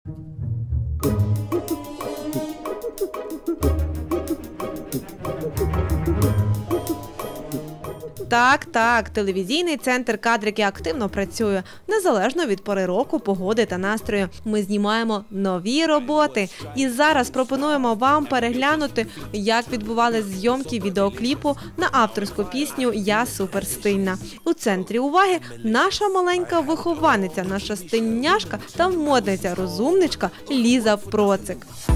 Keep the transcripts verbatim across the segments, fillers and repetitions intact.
Так, так, телевізійний центр «Кадрики» активно працює, незалежно від пори року, погоди та настрою. Ми знімаємо нові роботи. І зараз пропонуємо вам переглянути, як відбувались зйомки відеокліпу на авторську пісню «Я суперстильна». У центрі уваги наша маленька вихованиця, наша стильняшка та модниця, розумничка Ліза Процик.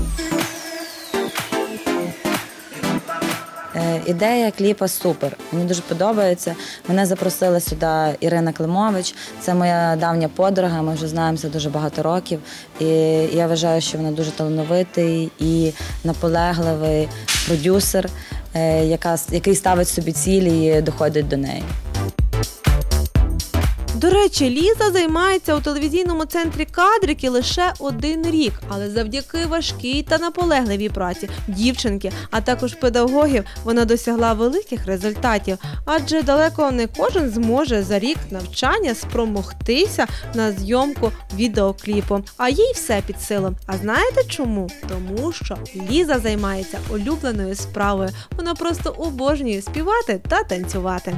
Ідея кліпа супер, мені дуже подобається. Мене запросила сюди Ірина Климович, це моя давня подруга, ми вже знаємося дуже багато років. І я вважаю, що вона дуже талановитий і наполегливий продюсер, який ставить собі цілі і доходить до неї. До речі, Ліза займається у телевізійному центрі «Кадрики» лише один рік, але завдяки важкій та наполегливій праці дівчинки, а також педагогів, вона досягла великих результатів. Адже далеко не кожен зможе за рік навчання спромогтися на зйомку відеокліпу. А їй все під силу. А знаєте чому? Тому що Ліза займається улюбленою справою. Вона просто обожнює співати та танцювати.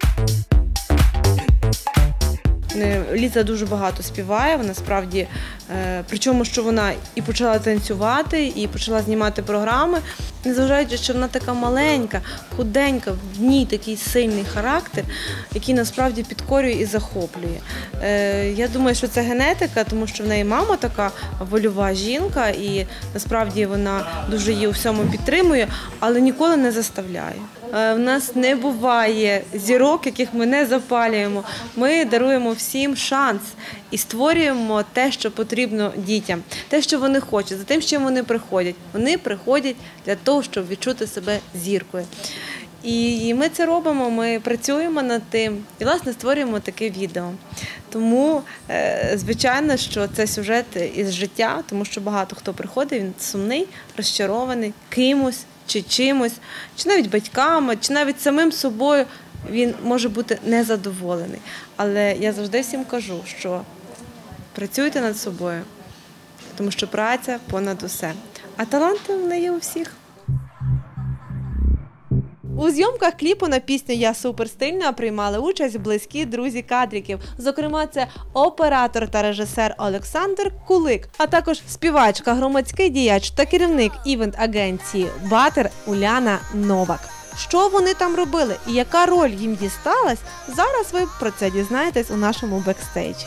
Ліза дуже багато співає, вона справді, е, причому, що вона і почала танцювати, і почала знімати програми, незважаючи, що вона така маленька, худенька, в ній такий сильний характер, який насправді підкорює і захоплює. Е, я думаю, що це генетика, тому що в неї мама така вольова жінка, і насправді вона дуже її у всьому підтримує, але ніколи не заставляє. В нас не буває зірок, яких ми не запалюємо. Ми даруємо всім шанс і створюємо те, що потрібно дітям, те, що вони хочуть, за тим, що вони приходять. Вони приходять для того, щоб відчути себе зіркою. І ми це робимо, ми працюємо над тим і, власне, створюємо таке відео. Тому, звичайно, що це сюжет із життя, тому що багато хто приходить, він сумний, розчарований кимось, чи чимось, чи навіть батьками, чи навіть самим собою він може бути незадоволений. Але я завжди всім кажу, що працюйте над собою, тому що праця понад усе. А таланти в неї у всіх. У зйомках кліпу на пісню «Я суперстильна» приймали участь близькі друзі Кадриків. Зокрема, це оператор та режисер Олександр Кулик, а також співачка, громадський діяч та керівник івент-агенції «Батер» Уляна Новак. Що вони там робили і яка роль їм дісталась, зараз ви про це дізнаєтесь у нашому бекстейджі.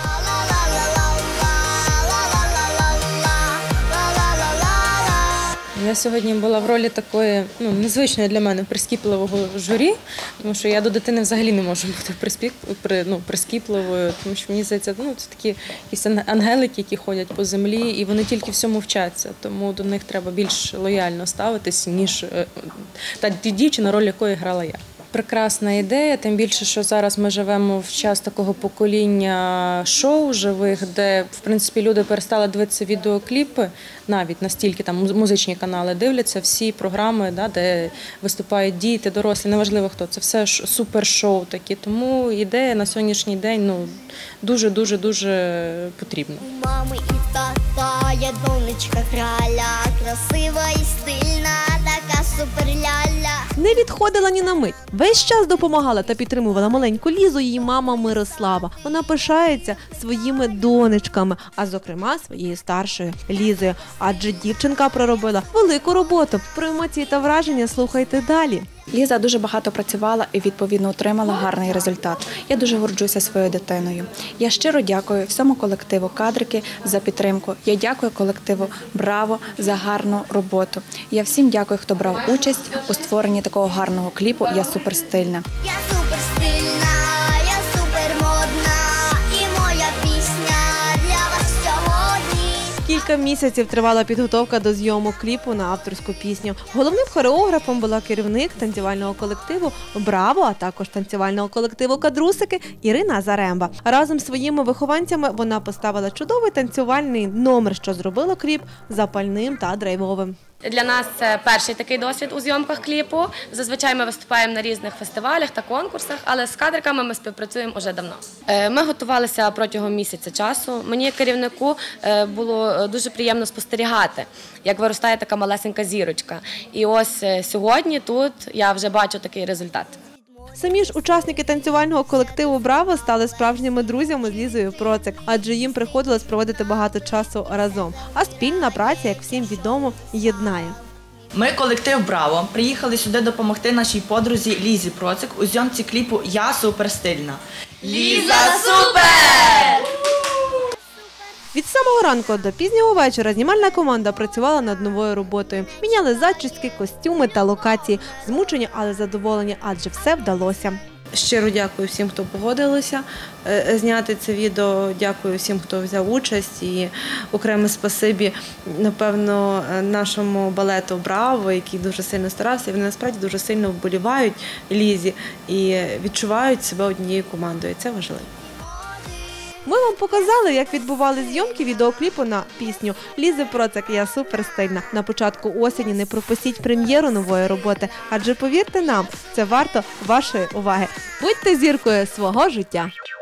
Я сьогодні була в ролі такої, ну, незвичної для мене прискіпливого журі, тому що я до дитини взагалі не можу бути приспік, при, ну, прискіпливою, тому що мені здається, ну, це такі якісь ангелики, які ходять по землі, і вони тільки всьому вчаться, тому до них треба більш лояльно ставитись, ніж та дівчина, роль якої грала я. Прекрасна ідея, тим більше, що зараз ми живемо в час такого покоління шоу живих, де, в принципі, люди перестали дивитися відеокліпи, навіть настільки там музичні канали дивляться, всі програми, да, де виступають діти, дорослі, неважливо хто, це все супершоу такі, тому ідея на сьогоднішній день, ну, дуже-дуже-дуже потрібна. У мами і тата є донечка краля, красива і стильна, така суперляля. Не відходила ні на мить. Весь час допомагала та підтримувала маленьку Лізу її мама Мирослава. Вона пишається своїми донечками, а зокрема своєю старшою Лізою. Адже дівчинка проробила велику роботу. Про емоції та враження слухайте далі. Ліза дуже багато працювала і, відповідно, отримала гарний результат. Я дуже горджуся своєю дитиною. Я щиро дякую всьому колективу «Кадрики» за підтримку. Я дякую колективу «Браво» за гарну роботу. Я всім дякую, хто брав участь у створенні такого гарного кліпу «Я суперстильна». Я суперстильна, я супермодна, і моя пісня для вас сьогодні. Кілька місяців тривала підготовка до зйомок кліпу на авторську пісню. Головним хореографом була керівник танцювального колективу «Браво», а також танцювального колективу «Кадрусики» Ірина Заремба. Разом з своїми вихованцями вона поставила чудовий танцювальний номер, що зробило кліп запальним та драйвовим. Для нас це перший такий досвід у зйомках кліпу. Зазвичай ми виступаємо на різних фестивалях та конкурсах, але з кадриками ми співпрацюємо вже давно. Ми готувалися протягом місяця часу. Мені, як керівнику, було дуже приємно спостерігати, як виростає така малесенька зірочка. І ось сьогодні тут я вже бачу такий результат. Самі ж учасники танцювального колективу «Браво» стали справжніми друзями з Лізою Процик, адже їм приходилось проводити багато часу разом. А спільна праця, як всім відомо, єднає. Ми, колектив «Браво», приїхали сюди допомогти нашій подрузі Лізі Процик у зйомці кліпу «Я суперстильна». Ліза супер! Від самого ранку до пізнього вечора знімальна команда працювала над новою роботою. Міняли зачіски, костюми та локації. Змучені, але задоволені, адже все вдалося. Щиро дякую всім, хто погодилися зняти це відео. Дякую всім, хто взяв участь. І окреме спасибі, напевно, нашому балету «Браво», який дуже сильно старався. Вони насправді дуже сильно вболівають Лізі і відчувають себе однією командою. Це важливо. Ми вам показали, як відбували зйомки відеокліпу на пісню Лізи Процик «Я суперстильна». На початку осені не пропустіть прем'єру нової роботи, адже, повірте нам, це варто вашої уваги. Будьте зіркою свого життя!